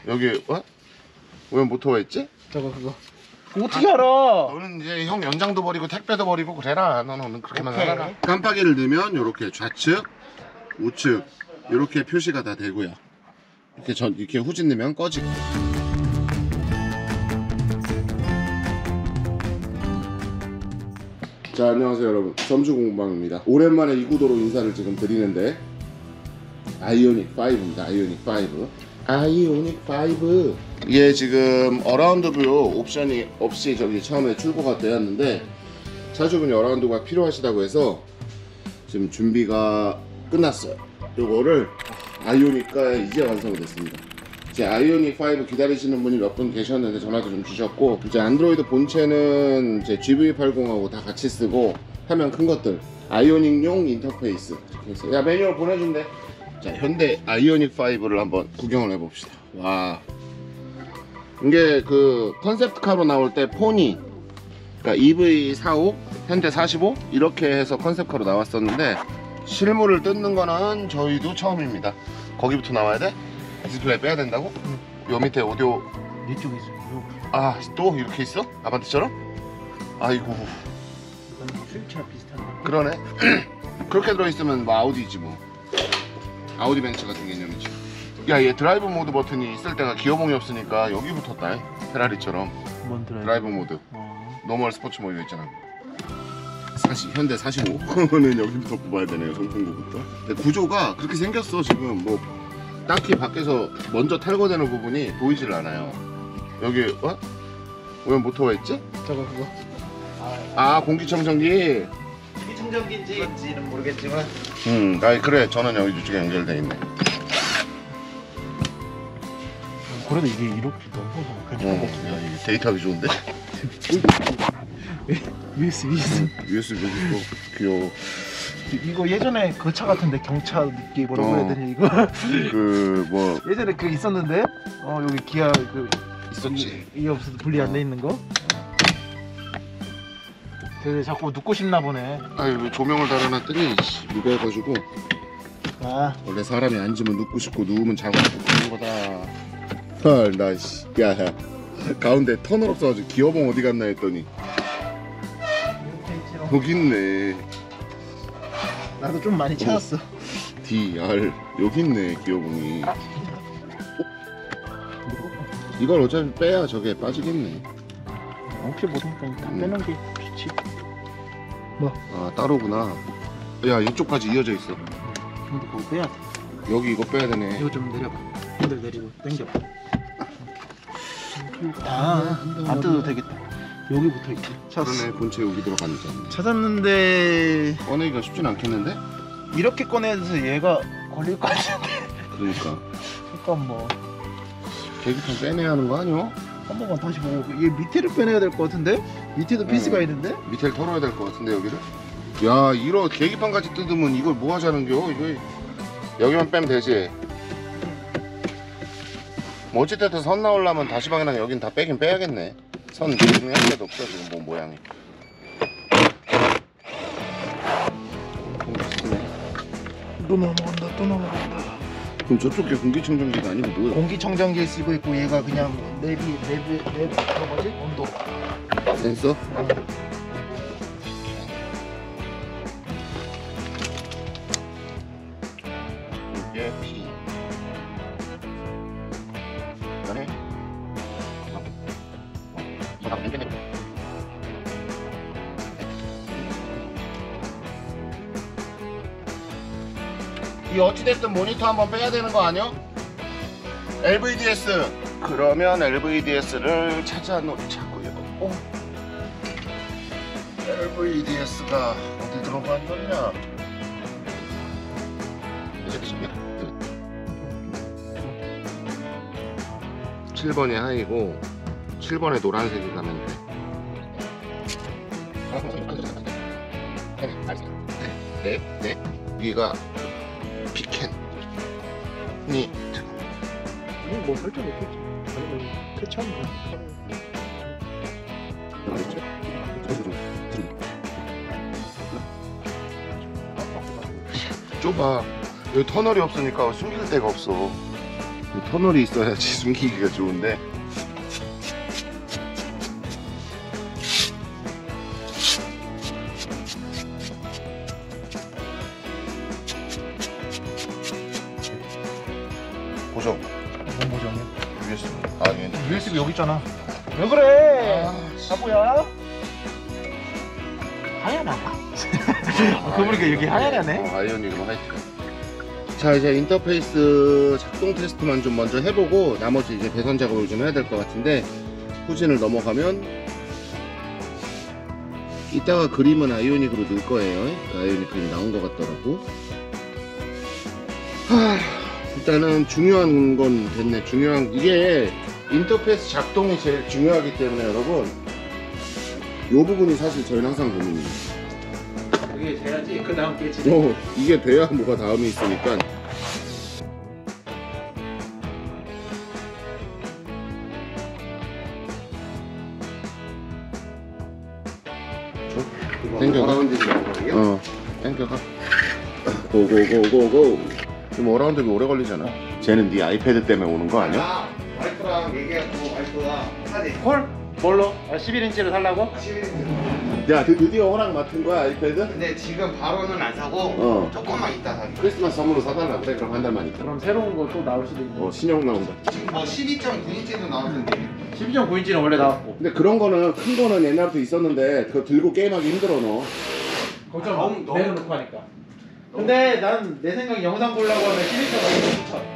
여기 왜 모터가 있지? 저거 그거 어떻게 알아? 너는 이제 형 연장도 버리고 택배도 버리고 그래라. 너는 그렇게만 오케이. 살아라. 깜빡이를 넣으면 이렇게 좌측, 우측 이렇게 표시가 다 되고요. 이렇게 후진 넣으면 꺼지고. 자, 안녕하세요 여러분, 점주공방입니다. 오랜만에 이 구도로 인사를 지금 드리는데 아이오닉 5입니다. 아이오닉 5 이게 지금 어라운드 뷰 옵션이 없이 저기 처음에 출고가 되었는데 차주분이 어라운드가 필요하시다고 해서 지금 준비가 끝났어요. 요거를 아이오닉과에 이제 완성이 됐습니다. 이제 아이오닉 5 기다리시는 분이 몇 분 계셨는데 전화도 좀 주셨고, 이제 안드로이드 본체는 이제 GV80하고 다 같이 쓰고 화면 큰 것들 아이오닉용 인터페이스 이렇게 해서 야 매뉴얼 보내준대. 자, 현대 아이오닉 5를 한번 구경을 해봅시다. 와, 이게 그 컨셉트카로 나올 때 포니, 그러니까 EV45, 현대 45 이렇게 해서 컨셉카로 나왔었는데 실물을 뜯는 거는 저희도 처음입니다. 거기부터 나와야 돼? 디스플레이 빼야 된다고? 요 밑에 오디오 이쪽에 있어요. 아, 또 이렇게 있어? 아반떼처럼? 아이고, 휠체어 비슷한데. 그러네. 그렇게 들어있으면 뭐 아우디지 뭐. 아우디 벤츠 같은 개념이지. 야, 얘 드라이브 모드 버튼이 있을 때가 기어봉이 없으니까 여기 붙었다. 페라리처럼. 뭔 드라이브 모드. 노멀 스포츠 모드 있잖아. 현대 45는 여기부터 뽑아야 되네요. 송풍구부터. 근데 구조가 그렇게 생겼어. 지금 뭐 딱히 밖에서 먼저 탈거되는 부분이 보이질 않아요. 여기 왜 모터가 있지? 저거 그거. 아, 공기청정기. 공기청정기인지는 모르겠지만. 그래. 저는 여기 이쪽에 연결돼 있네. 그래도 이게 이렇게 넘어서 괜찮은 것 같아. 야, 이게 데이터하기 좋은데? USB. USB 있고 귀여워. 이거 예전에 그 차 같은데 경차 느낌 뭐라고 해야 되니 이거? 그 뭐 예전에 그 있었는데 여기 기아 그 있었지. 이게 없어서 분리 안 돼 있는 거. 되게 자꾸 눕고 싶나 보네. 아유, 조명을 달아놨더니 누가 해가지고. 원래 사람이 앉으면 눕고 싶고 누우면 자고 싶고 그런 거다. 헐, 나 씨. 야, 가운데 터널 없어가지고 기어봉 어디 갔나 했더니 여기 있네. 나도 좀 많이 찾았어. DR 여기 있네, 기어봉이. 이걸 어차피 빼야 저게 빠지겠네. 어필 못하니까 일단 빼는 게 좋지. 아, 따로구나. 야, 이쪽까지 이어져 있어. 근데 그거 빼야 돼. 여기 이거 빼야 되네. 이거 좀 내려봐. 핸들 내리고 당겨. 안 뜯어도 되겠다. 여기 붙어 있지. 그러네, 본체 여기 들어가니까. 찾았는데 꺼내기가 쉽진 않겠는데? 이렇게 꺼내서 얘가 걸릴 것 같은데. 그러니까 잠깐 뭐 계기판 빼내야 하는 거 아니야? 한 번만 다시 보고 얘 밑에를 빼내야 될 것 같은데? 밑에도 피스가 있는데? 밑에를 털어야 될 것 같은데 여기를? 야, 이런 계기판까지 뜯으면 이걸 뭐 하자는겨? 이거 여기만 빼면 되지. 뭐 어찌됐든 선 나오려면 다시방이랑 여긴 다 빼긴 빼야겠네. 선 중에 한 개도 없어 지금 뭐 모양이. 또 넘어간다 또 넘어간다. 그럼 저쪽 게 공기청정기가 아니고 뭐야? 공기청정기에 쓰고 있고 얘가 그냥 내비 그거 뭐지? 온도. 센서? 이게 P. 그다음에 이 어찌됐든 모니터 한번 빼야 되는 거 아니야? LVDS. 그러면 LVDS를 찾아놓자고요. LVDS가 어디 들어간 거냐? 이제 7번이 하이고 7번에 노란색이 가면 돼. 네. 여기가 피켄이 뭐 설정 있겠지. 아니면 캐치하면 돼. 좁아. 여기 터널이 없으니까 숨길 데가 없어. 터널이 있어야지 숨기기가 좋은데. 고정. 뭔 모정이야? USB. 아, 얘 USB 여기 있잖아. 왜 그래? 바보야? 하얀아. 그러니까 여기 하얀하네. 아이오닉은 화이트. 자, 이제 인터페이스 작동 테스트만 좀 먼저 해보고 나머지 이제 배선 작업을 좀 해야 될 것 같은데, 후진을 넘어가면 이따가 그림은 아이오닉으로 넣을 거예요. 아이오닉 그림 나온 것 같더라고. 일단은 중요한 건 됐네. 중요한 이게 인터페이스 작동이 제일 중요하기 때문에 여러분, 이 부분이 사실 저희는 항상 고민이에요. 이게 돼야지 그 다음 깨지. 이게 돼야 뭐가 다음이 있으니까. 땡겨가. 땡겨가. 고고고고고. 지금 어라운드가 오래 걸리잖아. 쟤는 네 아이패드 때문에 오는 거 아니야? 와이프랑 얘기하고 와이프가 사지. 헐? 뭘로? 11인치를 살라고? 11인치. 야, 드디어 허락 맡은 거야, 아이패드? 근데 지금 바로는 안 사고 조금만 이따 사기. 크리스마스 선물로 사달라 그래. 그럼 한 달만 있다. 그럼 새로운 거 또 나올 수도 있고. 신형 나온다. 지금 뭐 12.9인치도 나왔는데. 12.9인치는 원래 나왔고. 근데 그런 거는 큰 거는 옛날부터 있었는데 그거 들고 게임하기 힘들어 너. 걱정 너무 내려놓고 하니까. 근데 난 내 생각에 영상 보려고 하면 11.9인치 추천.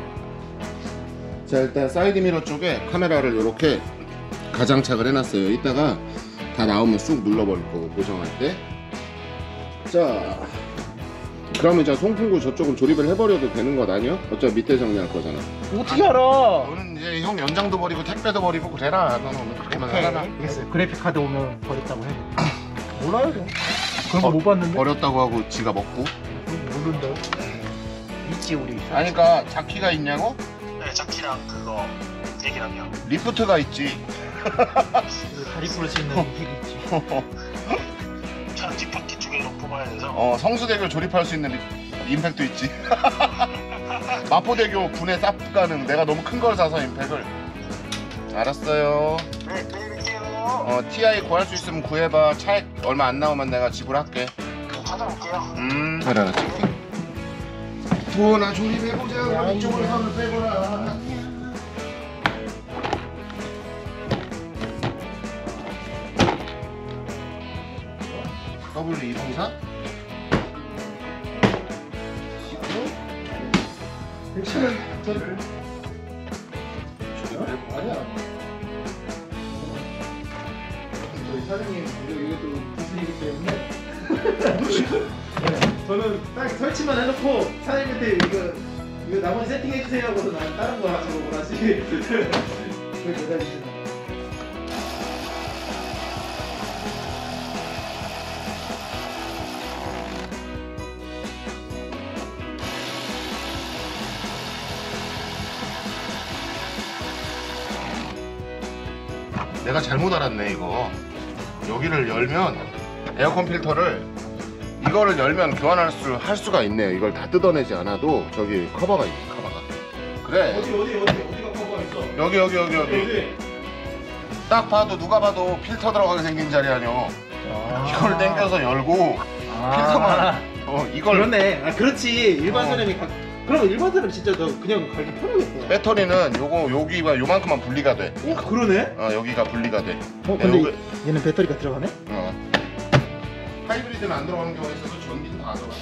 자, 일단 사이드 미러 쪽에 카메라를 이렇게 가장착을 해놨어요. 이따가 다 나오면 쑥 눌러버릴 거고, 고정할 때. 자, 그러면 이제 송풍구 저쪽은 조립을 해버려도 되는 것 아니야? 어차피 밑에 정리할 거잖아. 어떻게 알아? 너는 이제 형 연장도 버리고 택배도 버리고 그래라. 너는 그렇게만 살아라. 알겠어요. 그래픽 카드 오면 버렸다고 해. 몰라요. 그런 거 못 봤는데. 버렸다고 하고 지가 먹고. 모른다. 있지 우리. 아니, 그러니까 자키가 있냐고? 네, 자키랑 그거 얘기랑요. 리프트가 있지. 다리 풀을 수 있는 힐이 있지. 차는 뒷바퀴 두 개로 뽑아야 돼서. 성수대교 조립할 수 있는 임팩도 있지. 마포대교 분해 쌉 가능. 내가 너무 큰 걸 사서 임팩을. 알았어요. 네, 드릴게요. TI 구할 수 있으면 구해봐. 차액 얼마 안 나오면 내가 지불할게. 찾아볼게요. 알았지. 뭐나 조립해보자. 이쪽으로 선을 빼거라. W204? 백신은 저를. 아니야. 저희 사장님 이것도 기술이기 때문에. 네, 저는 딱 설치만 해놓고 사장님한테 이거 나머지 세팅해 주세요 하고서 난 다른 거 하시고 다시 그걸 배달주시는. 내가 잘못 알았네. 이거 여기를 열면 에어컨 필터를 이거를 열면 교환할 할 수가 있네요. 이걸 다 뜯어내지 않아도 저기 커버가 있네. 커버가. 그래. 어디가 커버가 있어? 여기. 어디? 딱 봐도 누가 봐도 필터 들어가게 생긴 자리 아니야. 이걸 당겨서 열고 필터만. 이걸. 그렇네. 아 그렇지. 일반 사람이 그럼 일반 사람 진짜 너 그냥 갈기 편하겠다. 배터리는 여기가 요만큼만 분리가 돼. 오 그러네. 여기가 분리가 돼. 근데 얘는 배터리가 들어가네? 하이브리드는 안 들어가는 경우가 있어서 전기는 다 들어가.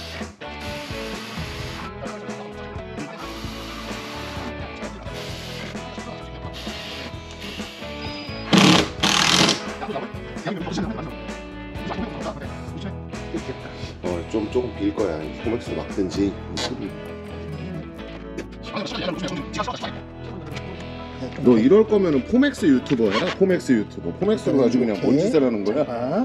조금 빌 거야. 포맥스 막든지. 너 이럴 거면은 포맥스 유튜버 해라. 포맥스 유튜버. 포맥스로 가지고 그냥 뭔 짓을 하는 거야?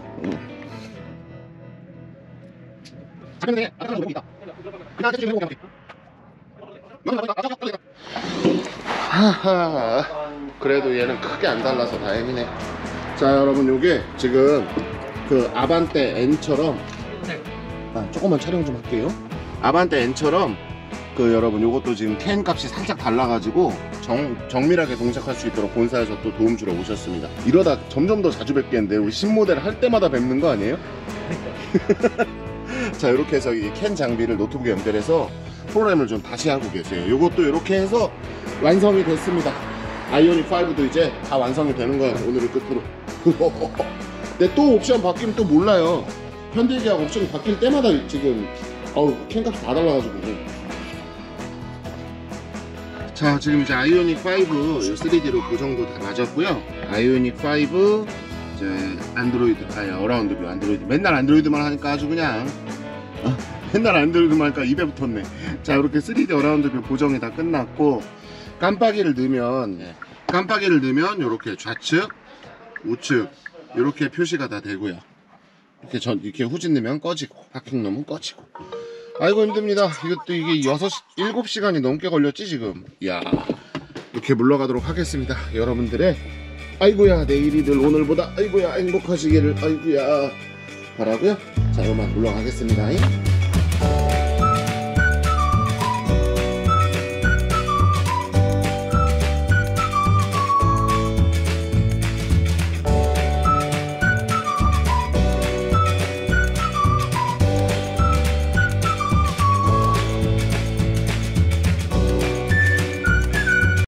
하하. 그래도 얘는 크게 안 달라서 다행이네. 자, 여러분, 요게 지금 그 아반떼 N처럼 조금만 촬영 좀 할게요. 아반떼 N처럼 그 여러분 요것도 지금 캔 값이 살짝 달라가지고 정밀하게 동작할 수 있도록 본사에서 또 도움 주러 오셨습니다. 이러다 점점 더 자주 뵙겠는데 우리 신모델 할 때마다 뵙는 거 아니에요? 자, 이렇게 해서 이 캔 장비를 노트북에 연결해서 프로그램을 좀 다시 하고 계세요. 요것도 이렇게 해서 완성이 됐습니다. 아이오닉 5도 이제 다 완성이 되는 거예요. 오늘을 끝으로. 근데 또 옵션 바뀌면 또 몰라요. 현대기아 옵션이 바뀔 때마다 지금 캔값이 다 달라가지고. 자, 지금 이제 아이오닉 5 3D로 고정도 다 맞았고요. 아이오닉 5 이제 안드로이드 어라운드 뷰 안드로이드, 맨날 안드로이드만 하니까 아주 그냥 맨날 안드로이드만 하니까 입에 붙었네. 자, 이렇게 3D 어라운드 뷰 고정이 다 끝났고, 깜빡이를 넣으면 이렇게 좌측 우측 이렇게 표시가 다 되고요. 이렇게 후진 넣으면 꺼지고, 파킹 넣으면 꺼지고. 아이고 힘듭니다. 이것도 이게 7시간이 넘게 걸렸지 지금. 이야, 이렇게 물러가도록 하겠습니다. 여러분들의 아이고야 내일이들 오늘보다 아이고야 행복하시기를 아이고야 바라고요. 자, 이것만 물러가겠습니다.